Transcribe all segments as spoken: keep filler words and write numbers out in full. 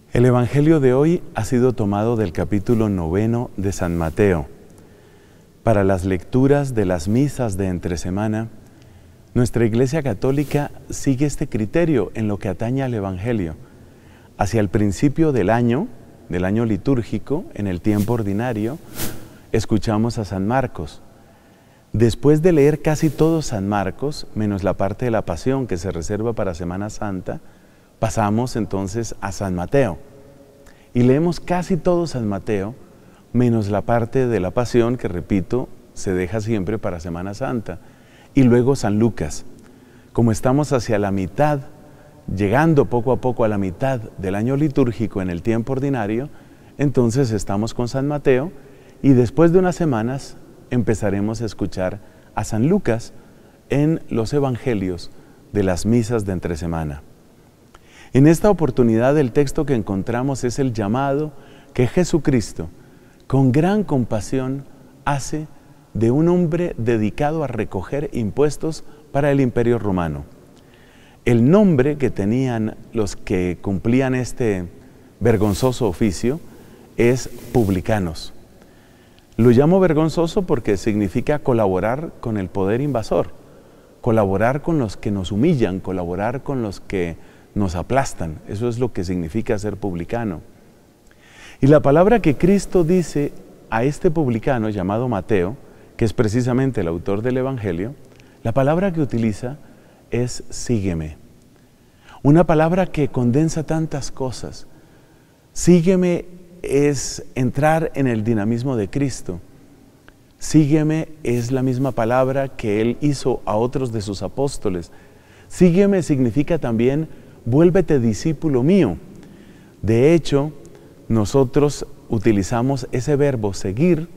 El Evangelio de hoy ha sido tomado del capítulo noveno de San Mateo. Para las lecturas de las misas de entre semana, nuestra Iglesia Católica sigue este criterio en lo que atañe al Evangelio. Hacia el principio del año, del año litúrgico, en el tiempo ordinario, escuchamos a San Marcos. Después de leer casi todo San Marcos, menos la parte de la Pasión que se reserva para Semana Santa, pasamos entonces a San Mateo y leemos casi todo San Mateo, menos la parte de la Pasión que, repito, se deja siempre para Semana Santa, y luego San Lucas. Como estamos hacia la mitad, llegando poco a poco a la mitad del año litúrgico en el tiempo ordinario, entonces estamos con San Mateo y después de unas semanas empezaremos a escuchar a San Lucas en los Evangelios de las misas de entre semana. En esta oportunidad el texto que encontramos es el llamado que Jesucristo, con gran compasión, hace de un hombre dedicado a recoger impuestos para el Imperio Romano. El nombre que tenían los que cumplían este vergonzoso oficio es publicanos. Lo llamo vergonzoso porque significa colaborar con el poder invasor, colaborar con los que nos humillan, colaborar con los que nos aplastan. Eso es lo que significa ser publicano. Y la palabra que Cristo dice a este publicano llamado Mateo, que es precisamente el autor del Evangelio, la palabra que utiliza es sígueme. Una palabra que condensa tantas cosas. Sígueme es entrar en el dinamismo de Cristo. Sígueme es la misma palabra que Él hizo a otros de sus apóstoles. Sígueme significa también vuélvete discípulo mío. De hecho, nosotros utilizamos ese verbo seguir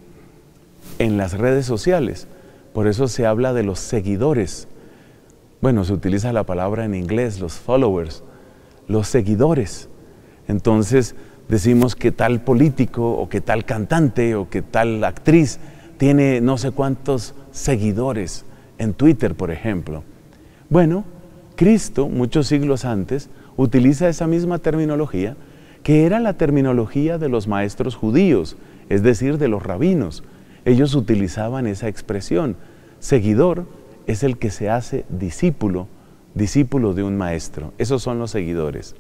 en las redes sociales. Por eso se habla de los seguidores. Bueno, se utiliza la palabra en inglés, los followers, los seguidores. Entonces decimos que tal político o que tal cantante o que tal actriz tiene no sé cuántos seguidores en Twitter, por ejemplo. Bueno, Cristo, muchos siglos antes, utiliza esa misma terminología, que era la terminología de los maestros judíos, es decir, de los rabinos. Ellos utilizaban esa expresión. Seguidor es el que se hace discípulo, discípulo de un maestro. Esos son los seguidores.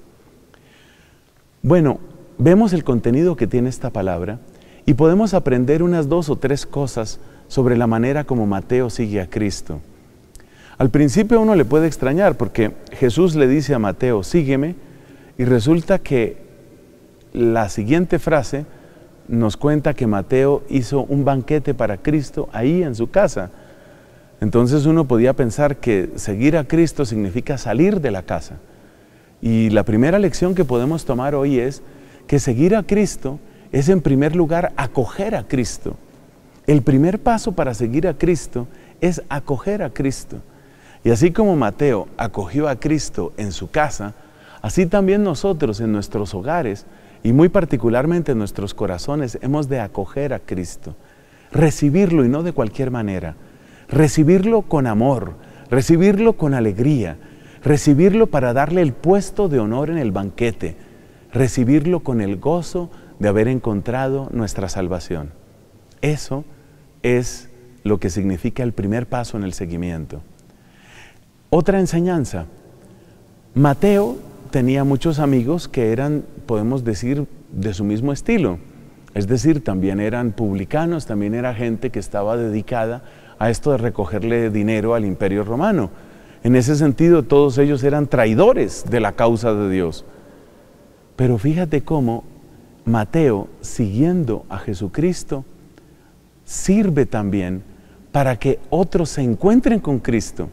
Bueno, vemos el contenido que tiene esta palabra y podemos aprender unas dos o tres cosas sobre la manera como Mateo sigue a Cristo. Al principio a uno le puede extrañar porque Jesús le dice a Mateo, sígueme, y resulta que la siguiente frase nos cuenta que Mateo hizo un banquete para Cristo ahí en su casa. Entonces uno podía pensar que seguir a Cristo significa salir de la casa. Y la primera lección que podemos tomar hoy es que seguir a Cristo es en primer lugar acoger a Cristo. El primer paso para seguir a Cristo es acoger a Cristo. Y así como Mateo acogió a Cristo en su casa, así también nosotros en nuestros hogares y muy particularmente en nuestros corazones hemos de acoger a Cristo, recibirlo y no de cualquier manera, recibirlo con amor, recibirlo con alegría, recibirlo para darle el puesto de honor en el banquete, recibirlo con el gozo de haber encontrado nuestra salvación. Eso es lo que significa el primer paso en el seguimiento. Otra enseñanza, Mateo tenía muchos amigos que eran, podemos decir, de su mismo estilo. Es decir, también eran publicanos, también era gente que estaba dedicada a esto de recogerle dinero al Imperio Romano. En ese sentido, todos ellos eran traidores de la causa de Dios. Pero fíjate cómo Mateo, siguiendo a Jesucristo, sirve también para que otros se encuentren con Cristo.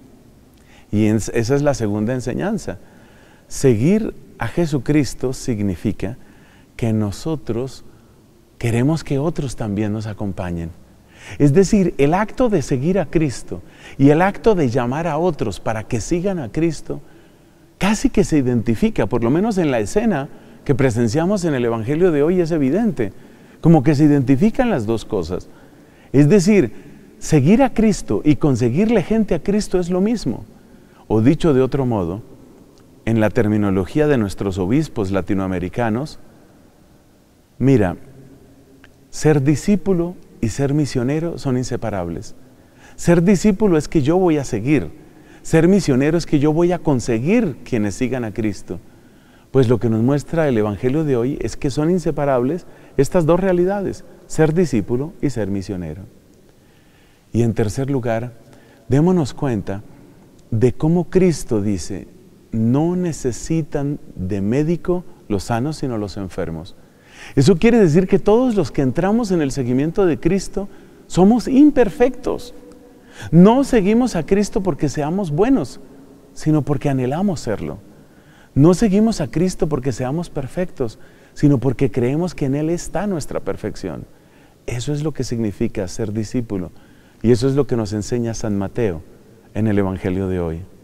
Y esa es la segunda enseñanza. Seguir a Jesucristo significa que nosotros queremos que otros también nos acompañen. Es decir, el acto de seguir a Cristo y el acto de llamar a otros para que sigan a Cristo, casi que se identifica, por lo menos en la escena que presenciamos en el Evangelio de hoy es evidente, como que se identifican las dos cosas. Es decir, seguir a Cristo y conseguirle gente a Cristo es lo mismo. O dicho de otro modo, en la terminología de nuestros obispos latinoamericanos, mira, ser discípulo y ser misionero son inseparables. Ser discípulo es que yo voy a seguir. Ser misionero es que yo voy a conseguir quienes sigan a Cristo. Pues lo que nos muestra el Evangelio de hoy es que son inseparables estas dos realidades, ser discípulo y ser misionero. Y en tercer lugar, démonos cuenta de cómo Cristo dice, no necesitan de médico los sanos sino los enfermos. Eso quiere decir que todos los que entramos en el seguimiento de Cristo somos imperfectos. No seguimos a Cristo porque seamos buenos, sino porque anhelamos serlo. No seguimos a Cristo porque seamos perfectos, sino porque creemos que en Él está nuestra perfección. Eso es lo que significa ser discípulo. Y eso es lo que nos enseña San Mateo en el Evangelio de hoy.